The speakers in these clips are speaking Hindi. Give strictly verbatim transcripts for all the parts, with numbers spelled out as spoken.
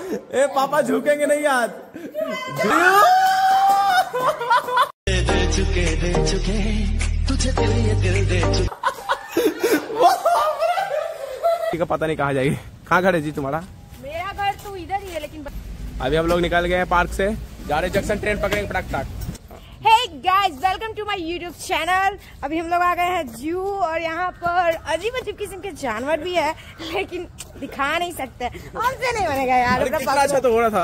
ए पापा झुकेंगे नहीं आज। दे चुके दे चुके तुझे दिल ये दिल दे चुके। का पता नहीं कहाँ जाएगी। कहाँ घर है जी तुम्हारा? मेरा घर तो इधर ही है लेकिन अभी हम लोग निकल गए हैं पार्क से, जा रहे जंक्शन, ट्रेन पकड़ेंगे फटाक फटाक। Hey guys, welcome to my YouTube channel. अभी हम लोग आ गए हैं जू और यहाँ पर अजीब अजीब किस्म के जानवर भी है लेकिन दिखा नहीं सकते, हमसे नहीं बनेगा यार। कितना अच्छा तो हो रहा था।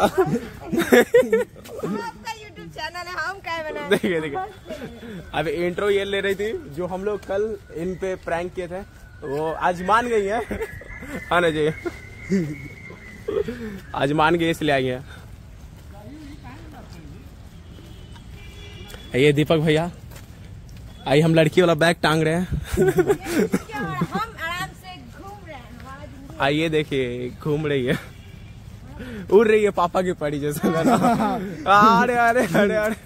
आपका यूट्यूब चैनल है, हम क्या बनाए। देखिए देखिए अभी इंट्रो ये ले रही थी जो हम लोग कल इन पे प्रैंक किए थे, वो आज मान गई है। हाँ ना जी, आज मान गई इसलिए आई है। ये दीपक भैया, आई हम लड़की वाला बैग टांग रहे हैं। हम आराम से घूम रहे हैं, हमारा जिंदगी। आइए देखिए, घूम रही है, उड़ रही है पापा की पड़ी जैसे। अरे अरे अरे अरे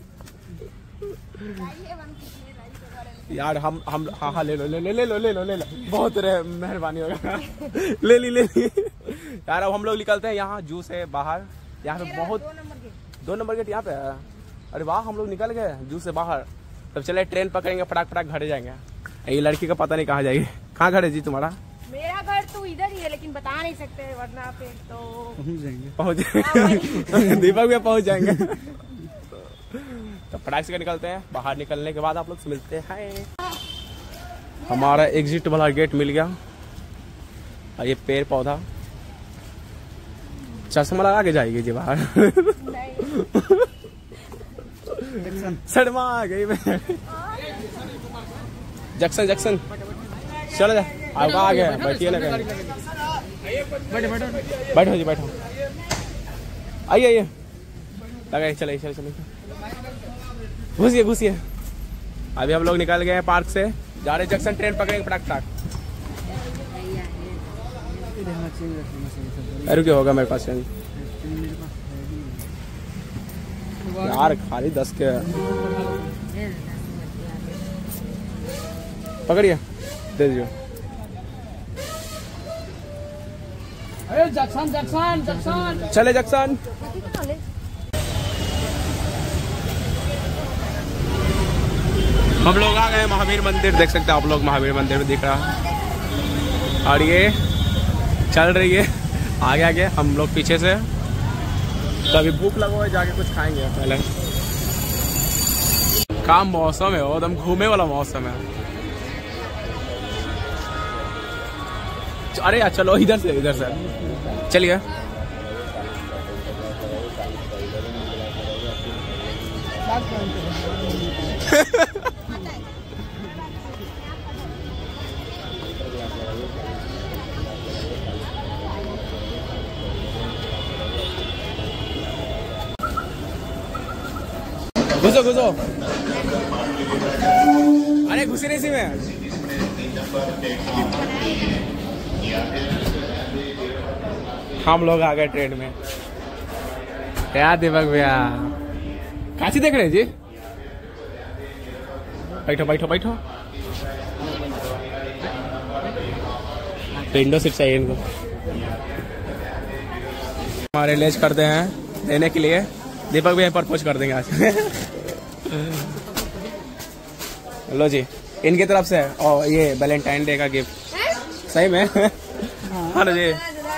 यार, हम हम हाँ हाँ ले लो ले ले ले लो ले लो ले लो, बहुत मेहरबानी होगा। ले ली ले ली यार। अब हम लोग निकलते हैं यहाँ जू से बाहर। यहाँ पे बहुत दो नंबर गेट यहाँ पे है। अरे वाह, हम लोग निकल गए जू से बाहर। तब चले ट्रेन पकड़ेंगे, फटाक फटाक घर जाएंगे। ये लड़की का पता नहीं कहाँ जाएगी। कहाँ घर है जी तुम्हारा? मेरा घर तो इधर ही है लेकिन बता नहीं सकते वरना फिर तो पहुँच जाएंगे पहुँच जाएंगे। दीपक भी पहुँच जाएंगे। तो फटाक से निकलते हैं। बाहर निकलने के बाद आप लोग से मिलते हैं। हमारा एग्जिट वाला गेट मिल गया और ये पेड़ पौधा। चश्मा लगा के जाएगी जी बाहर। शर्मा आ गई मैं। जंक्शन जंक्शन चलो जा, आप आ गए, बैठिए ना कहीं। बैठो जी बैठो, आइए आइए, लगाइए, चलिए चलिए चलिए, घुसिए घुसिए। अभी हम लोग निकल गए हैं पार्क से, जा रहे जंक्शन, ट्रेन पकड़ेंगे फटाक फटाक। अरे क्या होगा मेरे पास यार, खाली दस के पकड़िए, दे दीजिए। जंक्शन जंक्शन जंक्शन चले जंक्शन। हम लोग आ गए महावीर मंदिर, देख सकते हैं आप लोग, महावीर मंदिर में दिख रहा है। और ये चल रही है आगे आगे, हम लोग पीछे से। तो अभी भूख लगा हुआ है, जाके कुछ खाएंगे पहले। काम मौसम है, एकदम घूमे वाला मौसम है। अरे यार चलो इधर से, इधर से चलिए। घुसो घुसो, अरे घुसी नहीं सी में। हम लोग आ गए ट्रेन में। क्या दीपक भैया, काशी देख रहे हैं जी? बैठो बैठो बैठो, विंडो सीट चाहिए इनको। हमारे लेज करते हैं देने के लिए, दीपक भैया प्रपोज कर देंगे आज। लो जी, इनकी तरफ से और ये वैलेंटाइन डे का गिफ्ट। सही में? हाँ जी।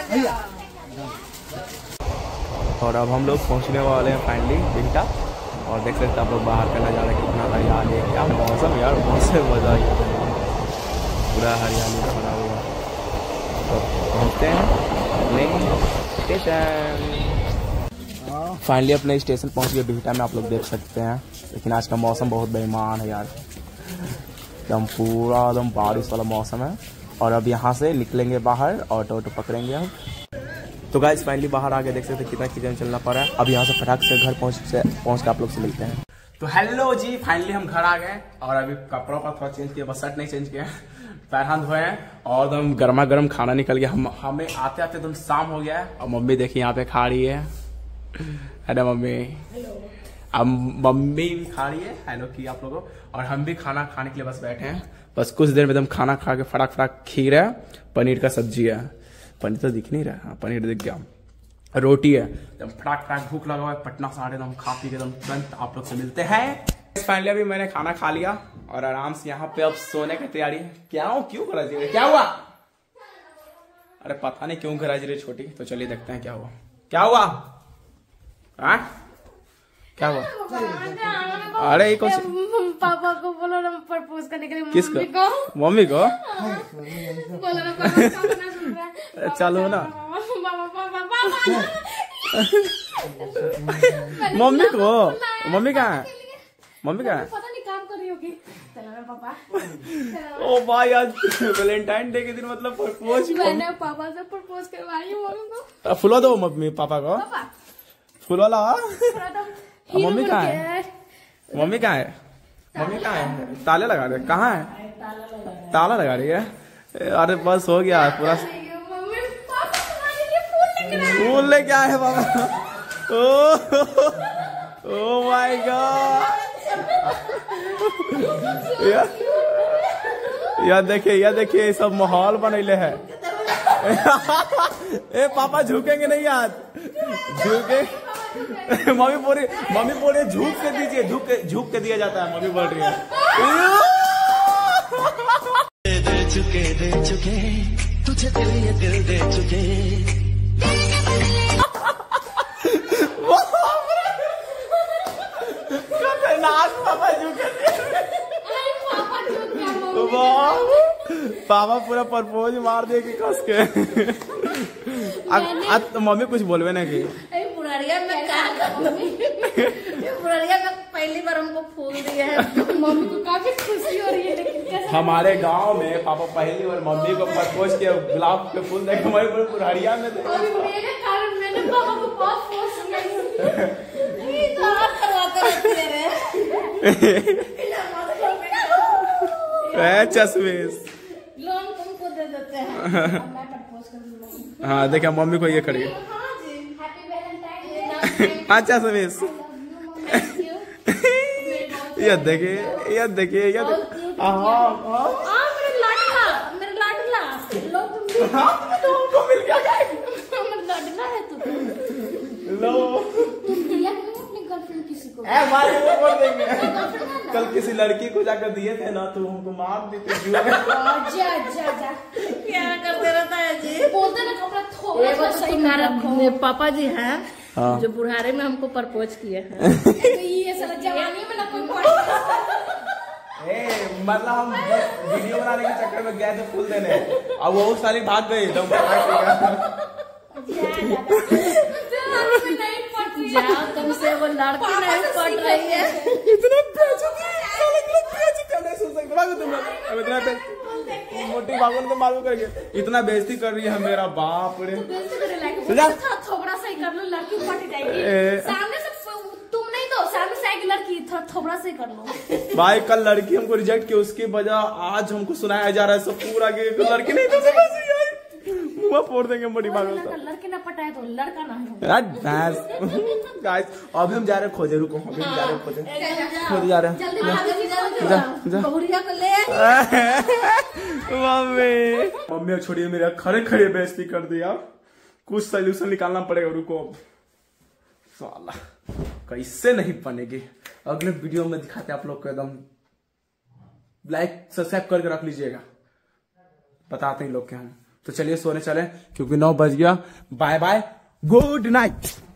और अब हम लोग पहुंचने वाले हैं फाइनली बिंटा। और देख सकते हैं आप लोग बाहर का नज़ारा कितना हरियाली है। क्या मौसम यार, मौसम मजा ही पूरा हरियाली का बना हुआ। तो पहुँचते हैं अपने स्टेशन। फाइनली अपने स्टेशन पहुंच गए बिहटा में, आप लोग देख सकते हैं। लेकिन आज का मौसम बहुत बेईमान है यार, एकदम पूरा एकदम बारिश वाला मौसम है। और अब यहाँ से निकलेंगे बाहर, ऑटो ऑटो पकड़ेंगे हम। तो गाइस फाइनली बाहर आके देख सकते हैं कितना किचन चलना पड़ा है। अब यहाँ से फटाक से घर पहुँच से पहुँच के आप लोग से मिलते हैं। तो हेलो जी, फाइनली हम घर आ गए और अभी कपड़ों का थोड़ा चेंज किया, बस शर्ट नहीं चेंज किया, पैर हाथ धोए हैं और एकदम गर्मा गर्म खाना निकल गया। हम हमें आते आते एकदम शाम हो गया है। और मम्मी देखिए यहाँ पे खा रही है। अरे मम्मी, अब मम्मी भी खा रही है, हेलो की आप लोगों। और हम भी खाना खाने के लिए बस बैठे हैं। बस कुछ देर में एकदम खाना खा के फटाक फटाक खीर है, पनीर का सब्जी है। पनीर तो दिख नहीं रहा, हाँ पनीर दिख गया। रोटी है। एकदम फटाक फटाक भूख लगा हुआ है, पटना से आ रहे हम खा पी के एकदम तुरंत आप लोग से मिलते हैं। फाइनली अभी मैंने खाना खा लिया और आराम से यहाँ पे अब सोने की तैयारी है। क्या हो, क्यों करा जी, क्या हुआ? अरे पता नहीं क्यों करा जी रही छोटी, तो चलिए देखते हैं क्या हुआ। क्या हुआ? आ? क्या हुआ? अरे ये कुछ पापा को बोलो ना प्रपोज करने के लिए। किसको? मम्मी को। मम्मी को बोलो ना पापा सुन रहा है। चलो ना पापा पापा पापा मम्मी को। मम्मी कहाँ है? मम्मी कहाँ है? पता नहीं काम कर रही होगी। चलो ना पापा। ओ भाई आज वैलेंटाइन डे के दिन मतलब प्रपोज। मैंने पापा से प्रपोज करवाई मम्मी को। फुला दो मम्मी पापा को। पापा फुला ला। हीरो मम्मी बन कहाँ के है? मम्मी कहाँ है? मम्मी कहाँ है? ताले लगा रहे, कहाँ है? ताला लगा रही है। अरे बस हो गया पूरा। मम्मी पापा तुम्हारे लिए फूल लेकर आए। फूल ले क्या है बाबा? ओ ओ माय गॉड। यह देखिए, यह देखिए, ये सब माहौल बनैले है। ए पापा झुकेंगे नहीं आज, झुके। मम्मी बोल रही, मम्मी बोल रही झुक के दीजिए, झुक के झुक के दिया जाता है। मम्मी बोल रही है दे चुके दे चुके तुझे दिल ये दिल दे चुके। पापा झुके। पापा पूरा प्रपोज मार दे के कस के। आज तो मम्मी कुछ बोलवे ना की। बुढ़ारिया में क्या करूंगी? बुढ़ारिया में पहली बार हमको फूल दिया है। मम्मी को काफी खुशी हो रही है, लेकिन कैसे? हमारे गांव में पापा पहली बार मम्मी को प्रपोज किया, गुलाब के फूल देखे हमारे पूरे बुढ़ारिया में थे। और मेरे कारण मैंने पापा को बहुत फोर्स किया। ये तो आप करवाते रहते रहे। चश्मेश लोन तुमको दे देते हैं। अब मैं प्रपोज कर दूंगा। हाँ देखिए मम्मी को ये करिए। हाँ जी, हैप्पी वैलेंटाइन डे। अच्छा चश्मेश। ये देखिए, ये देखिए, ये हाँ मेरे लाडला, मेरे लाडला। लो तुम तुमको मिल गया। मेरा लाडला है तू। लो तुम दिया क्यों अपनी गर्लफ्रेंड किसी को? ए मारे वो बोल देंगे। कल किसी लड़की को जाकर दिए थे ना, तो हमको मार देते। जा जा जा क्या करते रहता है जी? बोलते ना कपड़ा थोड़ा सा सही ना रखो। पापा जी हैं हाँ। जो बुढ़ारे में हमको प्रपोज किए हैं। ये साला जवानी में ना कोई ए मतलब हम वीडियो बनाने के चक्कर में गए थे फूल देने, अब वो सारी भाग गई एकदम। जाओ तुमसे वो लड़की नहीं पट रही है। इतना मोटी भागन को मालूम करके इतना बेइज्जती कर रही है मेरा बाप रे। थोड़ा सा ही कर लो, लड़की पट जाएगी। सामने से तुम नहीं दो, सामने से आएगी लड़की, थोड़ा थोड़ा सा ही कर लो। भाई कल लड़की हमको रिजेक्ट की, उसकी वजह आज हमको सुनाया जा रहा है सब पूरा कि लड़की नहीं तो मुँह फोड़ देंगे बड़ी भागन। लड़के ना पटाए तो लड़का ना हो। गाइस अभी हम जा रहे हैं खोजे, रुको अभी हम जा रहे हैं खोजे, खोजे जा रहे हैं। जल्दी जल्दी जा जा बहुरिया को ले। मम्मी मम्मी छोड़िए, मेरे खड़े खड़े बेइज्जती कर दिया। कुछ सोल्यूशन निकालना पड़ेगा, रुको। साला कैसे नहीं बनेगी, अगले वीडियो में दिखाते आप लोग को। एकदम लाइक सब्सक्राइब करके रख लीजिएगा, बताते हैं लोग के हम। तो चलिए सोने चले क्योंकि नौ बज गया। Bye bye, good night.